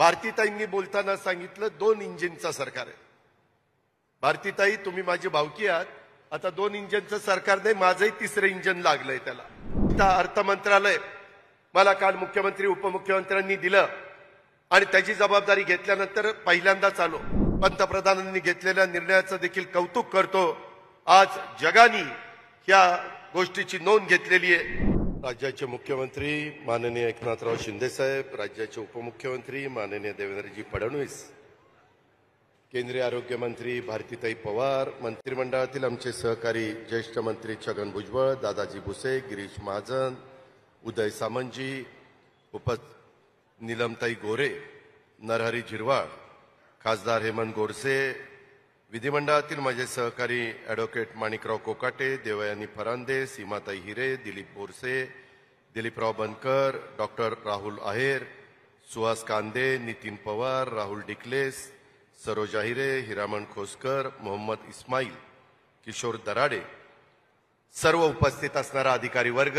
भारतीताईंनी बोलताना सांगितलं 2 इंजिनचं सरकार आहे। भारतीताई तुम्ही माझी भावकी आहात, आता 2 इंजिनचं सरकार नाही, माझंही 3रं इंजिन लागलंय त्याला। आता अर्थ मंत्रालय मला काल मुख्यमंत्री उपमुख्यमंत्र्यांनी दिलं आणि त्याची जबाबदारी घेतल्यानंतर पहिल्यांदाच आलो। पंतप्रधानांनी घेतलेल्या निर्णयाचं देखील कौतुक करतो। आज जगाने या गोष्टीची नोंद घेतलेली आहे। राज्याचे मुख्यमंत्री माननीय एकनाथराव शिंदे साहेब, राज्याचे उपमुख्यमंत्री माननीय देवेंद्रजी फडणवीस, केंद्रीय आरोग्य मंत्री भारतीताई पवार, मंत्रिमंडळातील आमचे सहकारी ज्येष्ठ मंत्री छगन भुजबळ, दादाजी भुसे, गिरीश महाजन, उदय सामंतजी, नीलमताई गोरे, नरहरी झिरवाळ, खासदार हेमंत गोडसे, विधिमंडळातील माझे सहकारी ॲडव्होकेट माणिकराव कोकाटे, देवयानी फरांदे, सीमाताई हिरे, दिलीप बोरसे, दिलीपराव बनकर, डॉक्टर राहुल आहेर, सुहास कांदे, नितीन पवार, राहुल डिकलेस, सरोजा हिरे, हिरामण खोसकर, मोहम्मद इस्माईल, किशोर दराडे, सर्व उपस्थित असणारा अधिकारी वर्ग,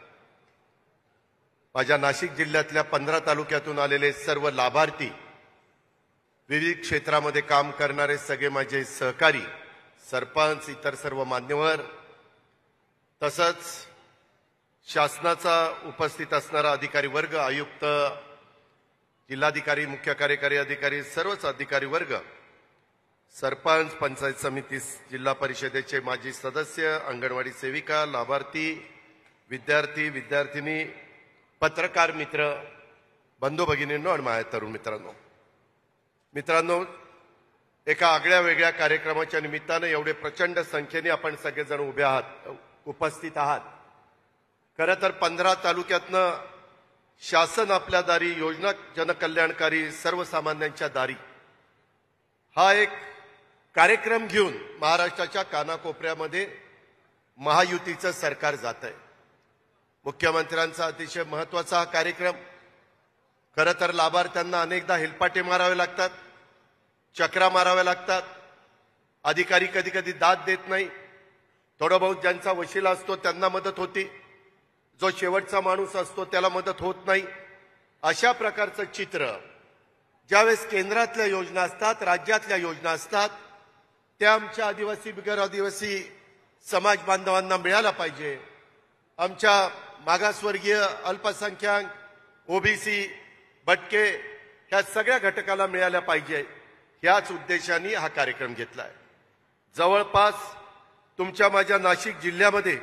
माझ्या नाशिक जिल्ह्यातल्या 15 तालुक्यातून आलेले सर्व लाभार्थी, विविध क्षेत्रामध्ये काम करणारे सगळे माझे सहकारी, सरपंच, इतर सर्व मान्यवर, तसंच शासनाचा उपस्थित असणारा अधिकारी वर्ग, आयुक्त, जिल्हाधिकारी, मुख्य कार्यकारी अधिकारी, सर्वच अधिकारी वर्ग, सरपंच, पंचायत समिती, जिल्हा परिषदेचे माजी सदस्य, अंगणवाडी सेविका, लाभार्थी, विद्यार्थी, विद्यार्थिनी, पत्रकार मित्र, बंधू भगिनींनो आणि माझ्या तरुण मित्रांनो, एका आगळ्या वेगळ्या कार्यक्रमाच्या निमित्ताने एवढे प्रचंड संख्येने आपण सगळेजण उभे आहात, उपस्थित आहात। खरं तर 15 तालुक्यातनं शासन आपल्या दारी, योजना जनकल्याणकारी सर्वसामान्यांच्या दारी हा एक कार्यक्रम घेऊन महाराष्ट्राच्या कानाकोपऱ्यामध्ये महायुतीचं सरकार जात आहे। मुख्यमंत्र्यांचा अतिशय महत्वाचा हा कार्यक्रम। खरं तर लाभार्थ्यांना अनेकदा हेलपाटे मारावे लागतात, चक्रा माराव्या लागतात, अधिकारी कधी कधी दाद देत नाही, थोडं बहुत ज्यांचा वशिला असतो त्यांना मदत होती, जो शेवटचा माणूस असतो त्याला मदत होत नाही। अशा प्रकारचं चित्र ज्यावेळेस केंद्रातल्या योजना असतात, राज्यातल्या योजना असतात, त्या आमच्या आदिवासी, बिगर आदिवासी समाज बांधवांना मिळायला पाहिजे। आमच्या मागासवर्गीय, अल्पसंख्याक, ओबीसी, भटके ह्या सगळ्या घटकाला मिळाल्या पाहिजे, ह्याच उद्देशाने हा कार्यक्रम घेतलाय। जवळपास तुमच्या माझ्या नाशिक जिल्ह्यामध्ये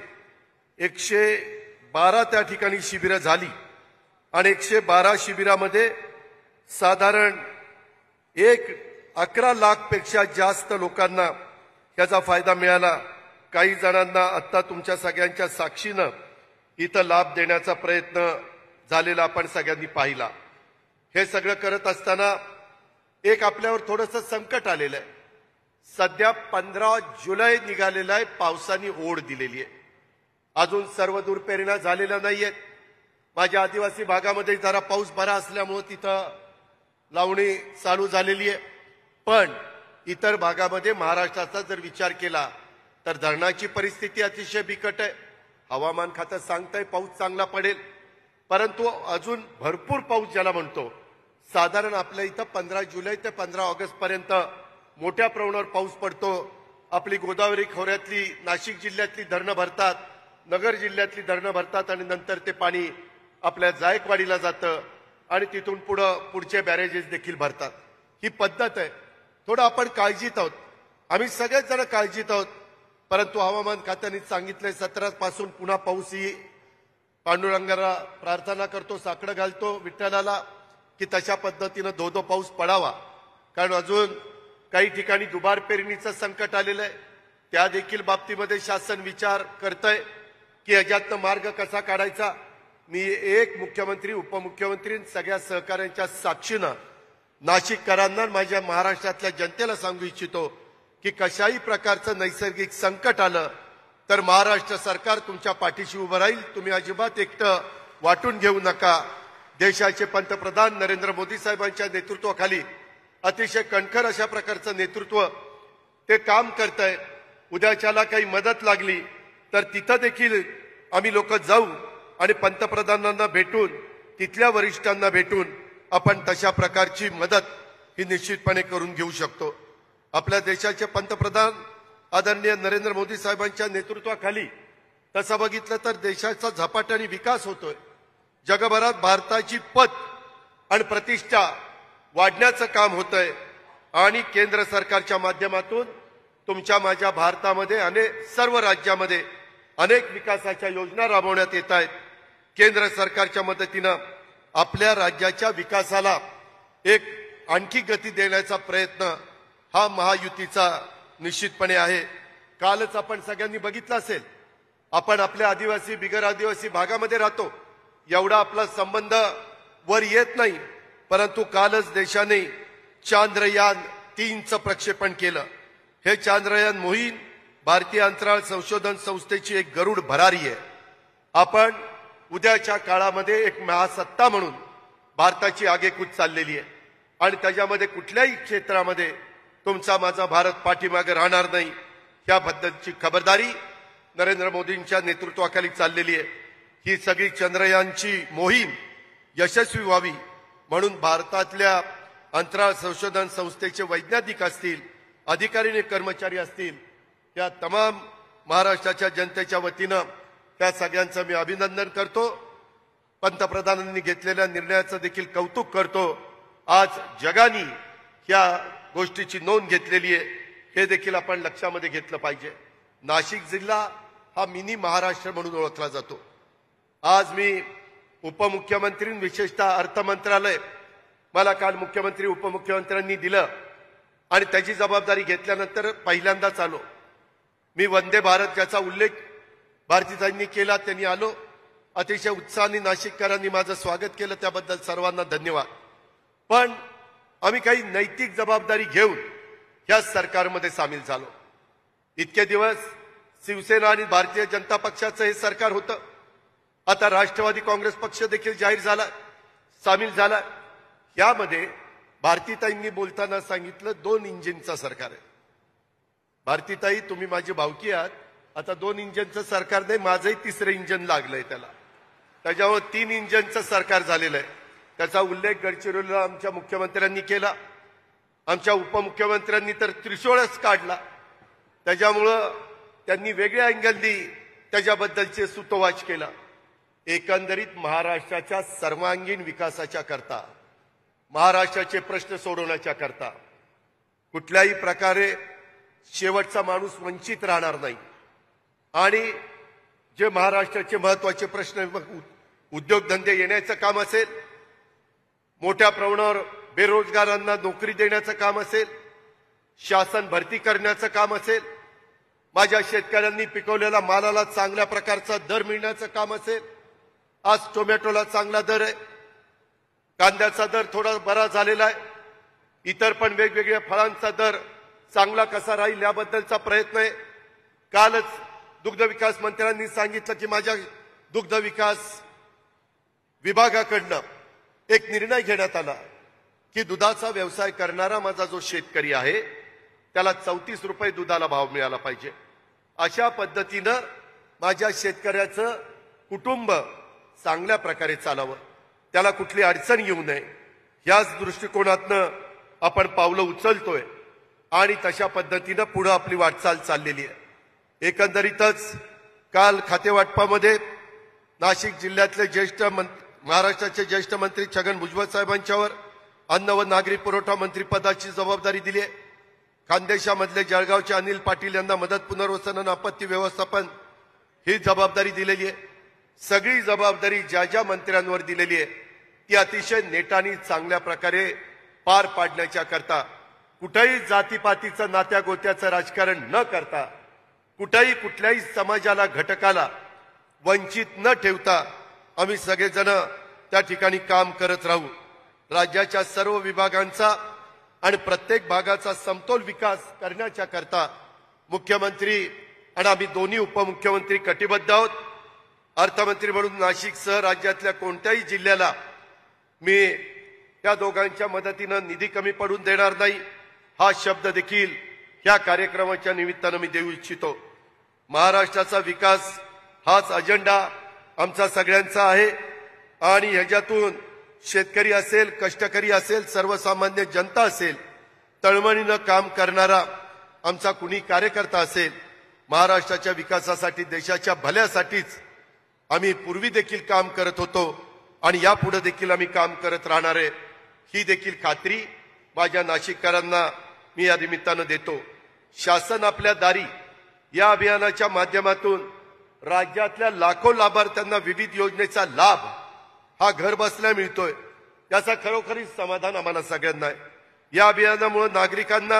112 त्या ठिकाणी शिबिरं झाली आणि 112 शिबिरामध्ये साधारण 11 लाखपेक्षा जास्त लोकांना याचा फायदा मिळाला। काही जणांना आता तुमच्या सगळ्यांच्या साक्षीनं इथं लाभ देण्याचा प्रयत्न झालेला आपण सगळ्यांनी पाहिला। हे सगळं करत असताना एक आपल्यावर थोडंसं संकट आलेलं आहे। सध्या 15 जुलै निघालेला आहे, पावसाने ओढ दिलेली आहे, अजून सर्व दूर पेरण्या झालेल्या नाहीयेत। माझ्या आदिवासी भागामध्ये जरा पाऊस बरा असल्यामुळे तिथं लावणी चालू झालेली आहे, पण इतर भागामध्ये महाराष्ट्राचा जर विचार केला तर धरणाची परिस्थिती अतिशय बिकट आहे। हवामान खातं सांगतंय पाऊस चांगला पडेल, परंतु अजून भरपूर पाऊस ज्याला म्हणतो, साधारण आपल्या इथं 15 जुलै ते 15 ऑगस्ट पर्यंत मोठ्या प्रमाणावर पाऊस पडतो। आपली गोदावरी खोऱ्यातली, नाशिक जिल्ह्यातली धरणं भरतात, नगर जिल्ह्यातली धरणं भरतात आणि नंतर ते पाणी आपल्या जायकवाडीला जातं आणि तिथून पुढचे बॅरेजेस देखील भरतात। ही पद्धत आहे। थोडं आपण काळजीत आहोत, आम्ही सगळेच जण काळजीत आहोत, परंतु हवामान खात्याने सांगितलंय 17 पासून पुन्हा पाऊस येईल। पांडुरंगाला प्रार्थना करतो, साकडं घालतो विठ्ठलाला की तशा पद्धतीनं धो पाऊस पडावा, कारण अजून काही ठिकाणी दुबार पेरणीचं संकट आलेलं आहे। त्या देखील बाबतीमध्ये शासन विचार करतंय की याच्यातनं मार्ग कसा काढायचा। मी एक मुख्यमंत्री, उपमुख्यमंत्री, सगळ्या सहकाऱ्यांच्या साक्षीनं नाशिककरांना, माझ्या महाराष्ट्रातल्या जनतेला सांगू इच्छितो की कशाही प्रकारचं नैसर्गिक संकट आलं तर महाराष्ट्र सरकार तुमच्या पाठीशी उभं राहील। तुम्ही अजिबात एकटं वाटून घेऊ नका। देशाचे पंतप्रधान नरेंद्र मोदी साहेबांच्या नेतृत्वाखाली अतिशय कणखर अशा प्रकारचं नेतृत्व ते काम करतंय। उद्याच्याला काही मदत लागली तर तिथं देखील आम्ही लोक जाऊ आणि पंतप्रधानांना भेटून, तिथल्या वरिष्ठांना भेटून आपण तशा प्रकारची मदत ही निश्चितपणे करून घेऊ शकतो। आपल्या देशाचे पंतप्रधान आदरणीय नरेंद्र मोदी साहेबांच्या नेतृत्वाखाली तसं बघितलं तर देशाचा झपाट्याने विकास होतोय। जगभरात भारताची पत आणि प्रतिष्ठा वाढण्याचं काम होतंय आणि केंद्र सरकारच्या माध्यमातून तुमच्या माझ्या भारतामध्ये सर्व राज्यामध्ये अनेक विकासाच्या योजना राबवण्यात येत आहेत। केंद्र सरकारच्या मदतीनं आपल्या राज्याच्या विकासाला एक आणखी गती देण्याचा प्रयत्न हा महायुतीचा निश्चितपणे आहे। कालच आपण सगळ्यांनी बघितलं असेल, आपण आपल्या आदिवासी बिगर आदिवासी भागामध्ये राहतो, एवढा आपला संबंध वर येत नाही, परंतु कालच देशाने चांद्रयान 3चं प्रक्षेपण केलं। हे चांद्रयान मोहीम भारतीय अंतराळ संशोधन संस्थेची एक गरुड भरारी आहे। आपण उद्याच्या काळामध्ये एक महासत्ता म्हणून भारताची आगेकूच चाललेली आहे आणि त्याच्यामध्ये कुठल्याही क्षेत्रामध्ये तुमचा माझा भारत पाठीमागे राहणार नाही, याबद्दलची खबरदारी नरेंद्र मोदींच्या नेतृत्वाखाली चाललेली आहे। ही सगळी चंद्रयानची मोहीम यशस्वी व्हावी म्हणून भारतातल्या अंतराळ संशोधन संस्थेचे वैज्ञानिक असतील, अधिकारी आणि कर्मचारी असतील, या तमाम महाराष्ट्राच्या जनतेच्या वतीनं त्या सगळ्यांचं मी अभिनंदन करतो। पंतप्रधानांनी घेतलेल्या निर्णयाचं देखील कौतुक करतो। आज जगाने या गोष्टीची नोंद घेतलेली आहे, हे देखील आपण लक्षामध्ये घेतलं पाहिजे। नाशिक जिल्हा हा मिनी महाराष्ट्र म्हणून ओळखला जातो। आज मी उपमुख्यमंत्री विशेषतः अर्थ मंत्रालय मला काल मुख्यमंत्री उपमुख्यमंत्र्यांनी दिलं आणि त्याची जबाबदारी घेतल्यानंतर पहिल्यांदाच आलो मी। वंदे भारत ज्याचा उल्लेख भारतीयांनी केला त्यांनी आलो, अतिशय उत्साहाने नाशिककरांनी माझं स्वागत केलं, त्याबद्दल सर्वांना धन्यवाद। पण आम्ही काही नैतिक जबाबदारी घेऊन या सरकारमध्ये सामील झालो। इतके दिवस शिवसेना आणि भारतीय जनता पक्षाचं हे सरकार होतं, आता राष्ट्रवादी काँग्रेस पक्ष देखील जाहीर झाला, सामील झाला। यामध्ये भारतीताईंनी बोलताना सांगितलं 2 इंजिनचं सरकार आहे। भारतीताई तुम्ही माझी भावकी आहात, आता 2 इंजिनचं सरकार नाही, माझंही 3रं इंजिन लागलंय त्याला, त्याच्यामुळे 3 इंजिनचं सरकार झालेलं आहे। त्याचा उल्लेख गडचिरोलीला आमच्या मुख्यमंत्र्यांनी केला, आमच्या उपमुख्यमंत्र्यांनी तर त्रिशूळच काढला, त्याच्यामुळं त्यांनी वेगळ्या अँगलनी त्याच्याबद्दलचे सूतोवाच केला। एकंदरीत महाराष्ट्राच्या सर्वांगीण विकासाच्या करता, महाराष्ट्राचे प्रश्न सोडवण्याच्या करता कुठल्याही प्रकारे शेवटचा माणूस वंचित राहणार नाही आणि जे महाराष्ट्राचे महत्त्वाचे प्रश्न, उद्योगधंदे येण्याचं काम असेल, मोठ्या प्रमाणावर बेरोजगारांना नोकरी देण्याचं काम असेल, शासन भरती करण्याचं काम असेल, माझ्या शेतकऱ्यांनी पिकवलेल्या मालाला चांगल्या प्रकारचा दर मिळण्याचं काम असेल। आज टोमॅटोला चांगला दर आहे, कांद्याचा दर थोडा बरा झालेला आहे, इतर पण वेगवेगळ्या फळांचा दर चांगला कसा राहील याबद्दलचा प्रयत्न आहे। कालच दुग्ध विकास मंत्र्यांनी सांगितलं की माझ्या दुग्ध विकास विभागाकडनं एक निर्णय घेण्यात आला की दुधाचा व्यवसाय करणारा माझा जो शेतकरी आहे त्याला 34 रुपये दुधाला भाव मिळाला पाहिजे। अशा पद्धतीनं माझ्या शेतकऱ्याचं कुटुंब चांगल्या प्रकारे चालावं, त्याला कुठली अडचण येऊ नये, याच दृष्टिकोनातनं आपण पावलं उचलतोय आणि तशा पद्धतीनं पुढे आपली वाटचाल चाललेली आहे। एकंदरीतच काल खातेवाटपामध्ये नाशिक जिल्ह्यातले महाराष्ट्राचे ज्येष्ठ मंत्री छगन भुजबळ साहेबांच्यावर अन्न व नागरी पुरवठा मंत्री पदाची जबाबदारी दिली आहे। खानदेशामधले जळगावचे अनिल पाटील यांना मदत पुनर्वसन आणि आपत्ती व्यवस्थापन ही जबाबदारी दिलेली आहे। सगळी जबाबदारी ज्या ज्या मंत्र्यांवर दिलेली आहे ती अतिशय नेटाने चांगल्या प्रकारे पार पाडण्याच्या करता कुठेही जातीपातीचं नात्या गोत्याचं राजकारण न करता, कुठेही कुठल्याही समाजाला घटकाला वंचित न ठेवता आम्ही सगळेजण त्या ठिकाणी काम करत राहू। राज्याच्या सर्व विभागांचा आणि प्रत्येक भागाचा समतोल विकास करण्याच्या करता मुख्यमंत्री आणि आम्ही दोन्ही उपमुख्यमंत्री कटिबद्ध आहोत। अर्थमंत्री म्हणून नाशिकसह राज्यातल्या कोणत्याही जिल्ह्याला मी त्या दोघांच्या मदतीनं निधी कमी पडून देणार नाही, हा शब्द देखील या कार्यक्रमाच्या निमित्तानं मी देऊ इच्छितो। महाराष्ट्राचा विकास हाच अजेंडा आमचा सगळ्यांचा आहे आणि ह्याच्यातून शेतकरी असेल, कष्टकरी असेल, सर्वसामान्य जनता असेल, तळमळीनं काम करणारा आमचा कुणी कार्यकर्ता असेल, महाराष्ट्राच्या विकासासाठी, देशाच्या भल्यासाठीच आम्ही पूर्वी देखील काम करत होतो आणि यापुढे देखील आम्ही काम करत राहणार आहे, ही देखील खात्री माझ्या नाशिककरांना मी या निमित्तानं देतो. शासन आपल्या दारी या अभियानाच्या माध्यमातून राज्यातल्या लाखो लाभार्थ्यांना विविध योजनेचा लाभ हा घर बसल्या मिळतोय, याचा खरोखरीच समाधान आम्हाला सगळ्यांना आहे. या अभियानामुळे नागरिकांना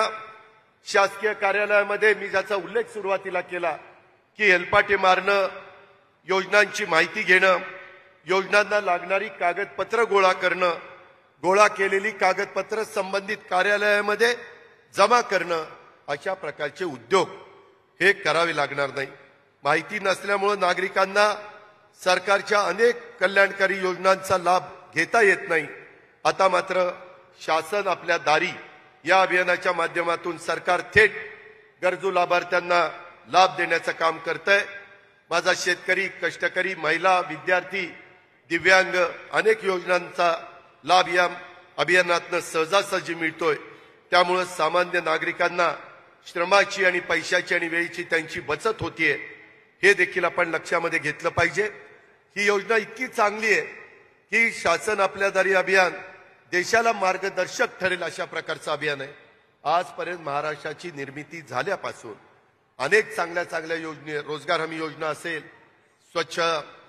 शासकीय कार्यालयामध्ये, मी ज्याचा उल्लेख सुरुवातीला केला की हेलपाटे मारणं, योजनांची माहिती घेणं, योजनांना लागणारी कागदपत्र गोळा करणं, गोळा केलेली कागदपत्र संबंधित कार्यालयामध्ये जमा करणं, अशा प्रकारचे उद्योग हे करावे लागणार नाही. माहिती नसल्यामुळे नागरिकांना सरकारच्या अनेक कल्याणकारी योजनांचा लाभ घेता येत नाही. आता मात्र शासन आपल्या दारी या अभियानाच्या माध्यमातून सरकार थेट गरजू लाभार्थ्यांना लाभ देण्याचं काम करतंय. माझा शेतकरी, कष्टकरी, महिला, विद्यार्थी, दिव्यांग अनेक योजनांचा लाभ या अभियानातून सहजासहजी मिळतोय. त्यामुळे सामान्य नागरिकांना श्रमाची आणि पैशाची आणि वेळेची त्यांची बचत होतीये, हे देखील आपण लक्षामध्ये घेतलं पाहिजे. ही योजना इतकी चांगली आहे की शासन आपल्या दारी अभियान देशाला मार्गदर्शक ठरेल अशा प्रकारचं अभियान आहे. आजपर्यंत महाराष्ट्राची निर्मिती झाल्यापासून अनेक चांगल्या चांगल्या योजने, रोजगार हमी योजना असेल, स्वच्छ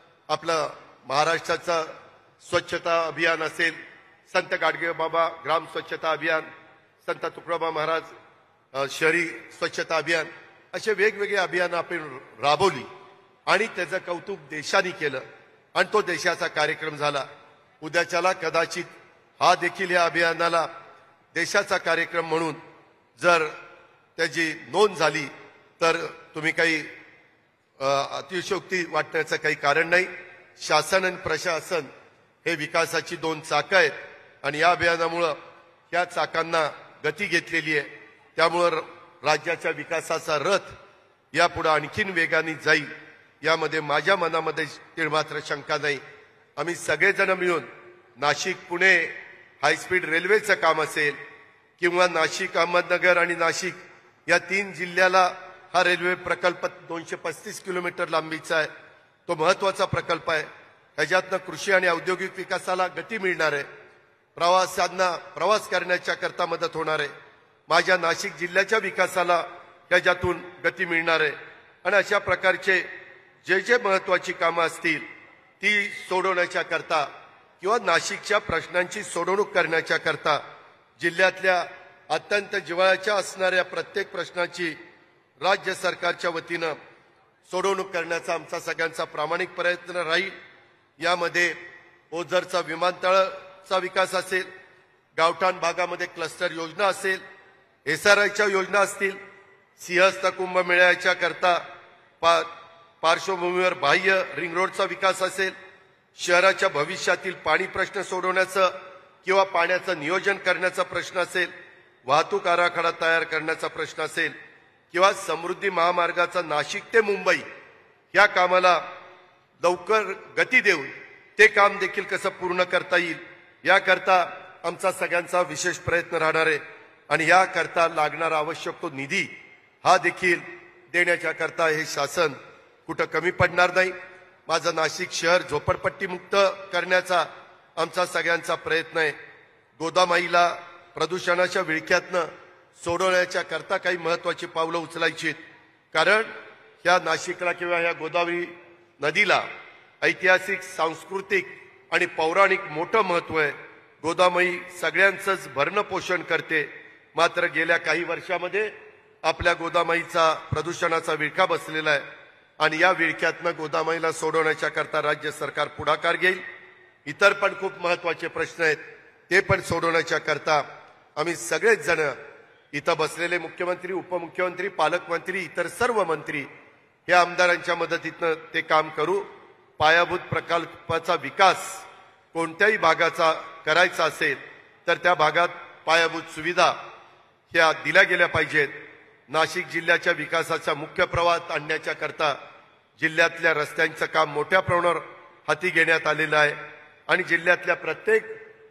आपलं महाराष्ट्राचं स्वच्छता अभियान असेल, संत गाडगेबाबा ग्राम स्वच्छता अभियान, संत तुकडोबा महाराज शहरी स्वच्छता अभियान, असे वेगवेगळे अभियान आपण राबवली आणि त्याचं कौतुक देशाने केलं आणि तो देशाचा कार्यक्रम झाला. उद्याच्याला कदाचित हा देखील या अभियानाला देशाचा कार्यक्रम म्हणून जर त्याची नोंद झाली तर तुम्ही काही अतिशयोक्ती वाटण्याचं काही कारण नाही. शासन आणि प्रशासन हे विकासाची दोन चाकं आहेत आणि या अभियानामुळं या चाकांना गती घेतलेली आहे. त्यामुळं राज्याच्या विकासाचा रथ यापुढे आणखीन वेगाने जाईल, यामध्ये माझ्या मनामध्ये तीळमात्र शंका नाही. आम्ही सगळेजण मिळून नाशिक पुणे हायस्पीड रेल्वेचं काम असेल किंवा नाशिक अहमदनगर आणि नाशिक या 3 जिल्ह्याला हा रेल्वे प्रकल्प 235 किलोमीटर लांबीचा आहे, तो महत्वाचा प्रकल्प आहे. ह्याच्यातनं कृषी आणि औद्योगिक विकासाला गती मिळणार आहे, प्रवासांना प्रवास करण्याच्या करता मदत होणार आहे, माझ्या नाशिक जिल्ह्याच्या विकासाला त्याच्यातून गती मिळणार आहे. आणि अशा प्रकारचे जे जे महत्वाची कामं असतील ती सोडवण्याच्या करता किंवा नाशिकच्या प्रश्नांची सोडवणूक करण्याच्या करता जिल्ह्यातल्या अत्यंत जिव्हाळ्याच्या असणाऱ्या प्रत्येक प्रश्नाची राज्य सरकारच्या वतीनं सोडवणूक करण्याचा आमचा सगळ्यांचा प्रामाणिक प्रयत्न राहील. यामध्ये ओझरचा विमानतळाचा विकास असेल, गावठाण भागामध्ये क्लस्टर योजना असेल, एसआरआयच्या योजना असतील, सिंहस्थ कुंभमेळ्याच्या करता पार्श्वभूमीवर बाह्य रिंग रोडचा विकास असेल, शहराच्या भविष्यातील पाणी प्रश्न सोडवण्याचं किंवा पाण्याचं नियोजन करण्याचा प्रश्न असेल, वाहतूक आराखडा तयार करण्याचा प्रश्न असेल किंवा समृद्धी महामार्गाचा नाशिक ते मुंबई या कामाला लवकर गती देऊन ते काम देखील कसं पूर्ण करता येईल याकरता आमचा सगळ्यांचा विशेष प्रयत्न राहणार आहे. आणि याकरता लागणारा आवश्यक तो निधी हा देखील देण्याच्या करता हे शासन कुठं कमी पडणार नाही. माझं नाशिक शहर झोपडपट्टीमुक्त करण्याचा आमचा सगळ्यांचा प्रयत्न आहे. गोदामाईला प्रदूषणाच्या विळख्यातनं सोडवण्याच्या करता काही महत्वाची पावलं उचलायची, कारण ह्या नाशिकला किंवा ह्या गोदावरी नदीला ऐतिहासिक, सांस्कृतिक आणि पौराणिक मोठं महत्व आहे. गोदामाई सगळ्यांचंच भरणं पोषण करते, मात्र गेल्या काही वर्षामध्ये आपल्या गोदामाईचा प्रदूषणाचा विळखा बसलेला आहे आणि या विळख्यातनं गोदामाईला सोडवण्याच्या करता राज्य सरकार पुढाकार घेईल. इतर पण खूप महत्वाचे प्रश्न आहेत, ते पण सोडवण्याच्या करता आम्ही सगळेच जण इथं बसलेले मुख्यमंत्री, उपमुख्यमंत्री, पालकमंत्री, इतर सर्व मंत्री या आमदारांच्या मदतीनं ते काम करू. पायाभूत प्रकल्पाचा विकास कोणत्याही भागाचा करायचा असेल तर त्या भागात पायाभूत सुविधा ह्या दिल्या गेल्या पाहिजेत. नाशिक जिल्ह्याच्या विकासाच्या मुख्य प्रवाहात आणण्याच्या करता जिल्ह्यातल्या रस्त्यांचं काम मोठ्या प्रमाणावर हाती घेण्यात आलेलं आहे आणि जिल्ह्यातल्या प्रत्येक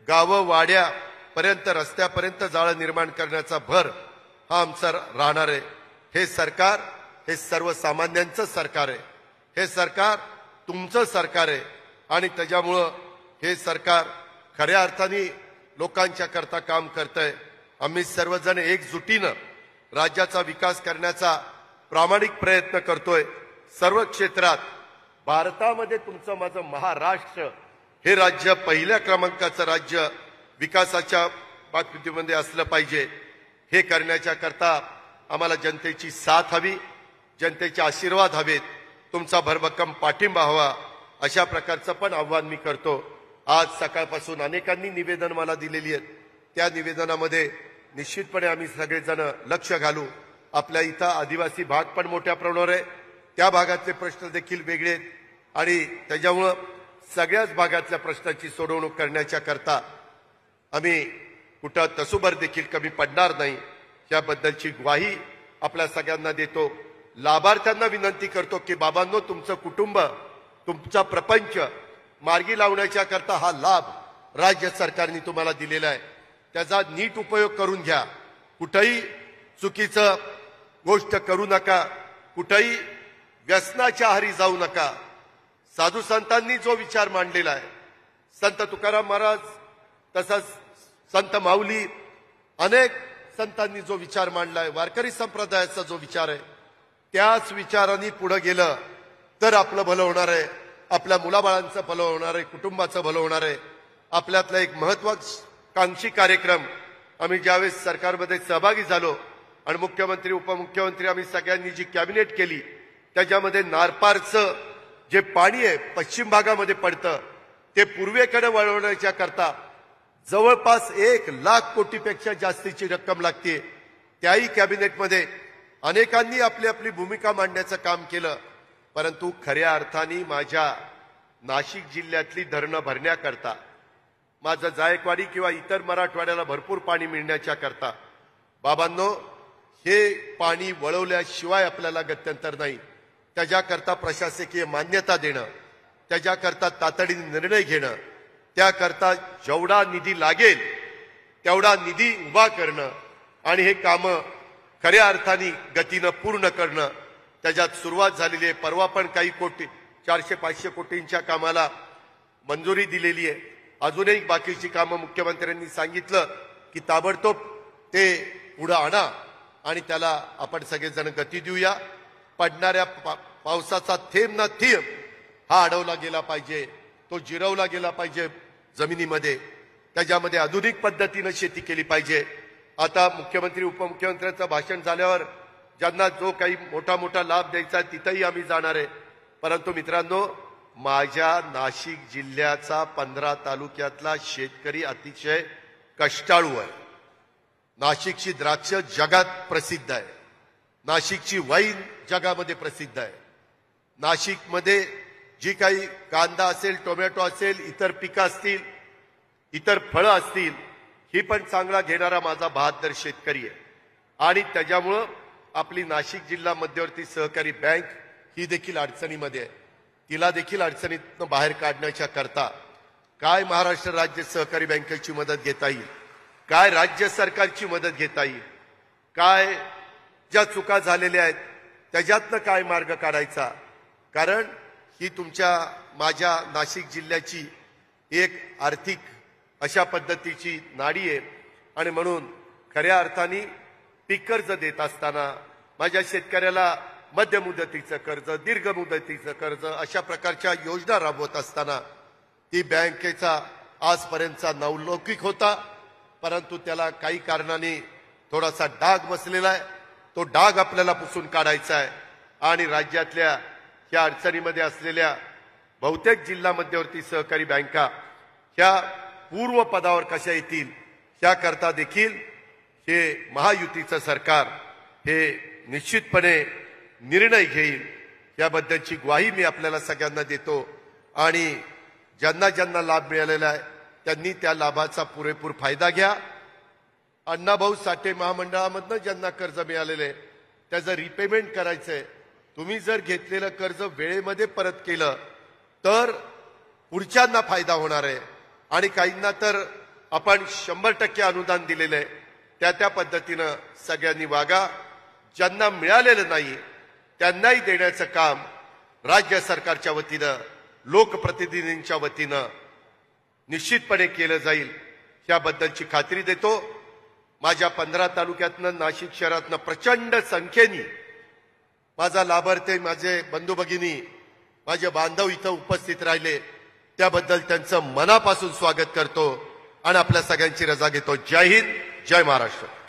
गावं वाड्यापर्यंत रस्त्यापर्यंत जाळं निर्माण करण्याचा भर हा आमचा राहणार आहे। हे सरकार हे सर्वसामान्यांचं सरकार आहे, हे सरकार तुमचं सरकार आहे आणि त्याच्यामुळं हे सरकार खऱ्या अर्थाने लोकांच्या करता काम करतंय। आम्ही सर्वजण एकजुटीनं राज्याचा विकास करण्याचा प्रामाणिक प्रयत्न करतोय। सर्व क्षेत्रात भारतामध्ये तुमचं माझं महाराष्ट्र हे राज्य पहिल्या क्रमांकाचं राज्य विकासाच्या बाबतीमध्ये असलं पाहिजे। हे करण्याच्या करता आम्हाला जनतेची साथ हवी, जनतेचे आशीर्वाद हवेत, तुमचा भरभक्कम पाठिंबा हवा, अशा प्रकारचं पण आव्हान मी करतो। आज सकाळपासून अनेकांनी निवेदन मला दिलेली आहेत, त्या निवेदनामध्ये निश्चितपणे आम्ही सगळेजण लक्ष घालू। आपल्या इथं आदिवासी भाग पण मोठ्या प्रमाणावर आहे, त्या भागातले प्रश्न देखील वेगळे आहेत आणि त्याच्यामुळं सगळ्याच भागातल्या प्रश्नाची सोडवणूक करण्याच्या करता आम्ही कुठं तसूभर देखील कमी पडणार नाही, याबद्दलची ग्वाही आपल्या सगळ्यांना देतो। लाभार्थ्यांना विनंती करतो की बाबांनो, तुमचं कुटुंब तुमचा प्रपंच मार्गी लावण्याच्या करता हा लाभ राज्य सरकारने तुम्हाला दिलेला आहे, त्याचा नीट उपयोग करून घ्या। कुठेही चुकीचं गोष्ट करू नका, कुठेही व्यसनाच्या आहारी जाऊ नका। साधू संतांनी जो विचार मांडलेला आहे, संत तुकाराम महाराज तसंच संत माऊली अनेक संतांनी जो विचार मांडलाय, वारकरी संप्रदायाचा जो विचार आहे, त्याच विचारांनी पुढे गेलं तर आपलं भलं होणार आहे, आपल्या मुलाबाळांचं भलं होणार आहे, कुटुंबाचं भलं होणार आहे। आपल्यातला एक महत्वाकांक्षी कार्यक्रम आम्ही ज्यावेळेस सरकारमध्ये सहभागी झालो आणि मुख्यमंत्री उपमुख्यमंत्री आम्ही सगळ्यांनी जी कॅबिनेट केली, त्याच्यामध्ये नारपारचं जे पाणी आहे पश्चिम भागामध्ये पडतं ते पूर्वेकडे वळवण्याच्या करता जवळपास 1,00,000 कोटीपेक्षा जास्तीची रक्कम लागते। त्याही कॅबिनेटमध्ये अनेकांनी आपली आपली भूमिका मांडण्याचं काम केलं, परंतु खऱ्या अर्थाने माझ्या नाशिक जिल्ह्यातली धरणं भरण्याकरता, माझं जायकवाडी किंवा इतर मराठवाड्याला भरपूर पाणी मिळण्याच्या करता बाबांनो, हे पाणी वळवल्याशिवाय आपल्याला गत्यंतर नाही। त्याच्याकरता प्रशासकीय मान्यता देणं, त्याच्याकरता तातडीने निर्णय घेणं, त्याकरता जेवढा निधी लागेल तेवढा निधी उभा करणं आणि हे कामं खऱ्या अर्थाने गतीनं पूर्ण करणं, त्याच्यात सुरुवात झालेली आहे। परवा पण काही कोटी 400-500 कोटींच्या कामाला मंजुरी दिलेली आहे। अजूनही बाकीची कामं मुख्यमंत्र्यांनी सांगितलं की ताबडतोब ते पुढे आणा आणि त्याला आपण सगळेजण गती देऊया। पडणाऱ्या पावसाचा थेंब ना थेंब हा अडवला गेला पाहिजे, तो जिरवला गेला पाहिजे जमिनीमध्ये, त्याच्यामध्ये आधुनिक पद्धतीनं शेती केली पाहिजे। आता मुख्यमंत्री उपमुख्यमंत्र्यांचं भाषण झाल्यावर ज्यांना जो काही मोठा मोठा लाभ द्यायचा तिथंही आम्ही जाणार आहे, परंतु मित्रांनो, माझ्या नाशिक जिल्ह्याचा 15 तालुक्यातला शेतकरी अतिशय कष्टाळू आहे। नाशिकची द्राक्ष जगात प्रसिद्ध आहे, नाशिकची वाईन जगामध्ये प्रसिद्ध आहे, नाशिकमध्ये जी काही कांदा असेल, टोमॅटो असेल, इतर पिकं असतील, इतर फळं असतील, ही पण चांगला घेणारा माझा बहादर शेतकरी आहे। आणि त्याच्यामुळं आपली नाशिक जिल्हा मध्यवर्ती सहकारी बँक ही देखील अडचणीमध्ये आहे, तिला देखील अडचणीतून बाहेर काढण्याच्या करता काय महाराष्ट्र राज्य सहकारी बँकेची मदत घेता येईल, काय राज्य सरकारची मदत घेता येईल, काय ज्या चुका झालेल्या आहेत त्याच्यातनं काय मार्ग काढायचा, कारण ही तुमच्या माझ्या नाशिक जिल्ह्याची एक आर्थिक अशा पद्धतीची नाडी आहे। आणि म्हणून खऱ्या अर्थाने पीक कर्ज देत असताना माझ्या शेतकऱ्याला मध्य मुदतीचं कर्ज, दीर्घ मुदतीचं कर्ज अशा प्रकारच्या योजना राबवत असताना ती बँकेचा आजपर्यंतचा नावलौकिक होता, परंतु त्याला काही कारणाने थोडासा डाग बसलेला आहे। तो डाग आपल्याला पुसून काढायचा आहे आणि राज्यातल्या या अडचणीमध्ये असलेल्या बहुतेक जिल्हा मध्यवर्ती सहकारी बँका ह्या पूर्व पदावर कशा येतील याकरता देखील हे महायुतीचं सरकार हे निश्चितपणे निर्णय घेईल, याबद्दलची ग्वाही मी आपल्याला सगळ्यांना देतो। आणि ज्यांना ज्यांना लाभ मिळालेला आहे त्यांनी त्या लाभाचा पुरेपूर फायदा घ्या। अण्णाभाऊ साठे महामंडळामधनं ज्यांना कर्ज मिळालेले त्याचं रिपेमेंट करायचंय, तुम्ही जर घेतलेलं कर्ज वेळेमध्ये परत केलं तर पुढच्यांना फायदा होणार आहे आणि काहींना तर आपण 100% अनुदान दिलेलं आहे त्या पद्धतीनं सगळ्यांनी वागा. ज्यांना मिळालेलं नाही त्यांनाही देण्याचं काम राज्य सरकारच्या वतीनं लोकप्रतिनिधींच्या वतीनं निश्चितपणे केलं जाईल याबद्दलची खात्री देतो. माझ्या 15 तालुक्यातनं नाशिक शहरातनं प्रचंड संख्येने माझा लाभार्थी माझे बंधू भगिनी माझे बांधव इथं उपस्थित राहिले त्याबद्दल त्यांचं मनापासून स्वागत करतो आणि आपल्या सगळ्यांची रजा घेतो. जय हिंद, जय महाराष्ट्र.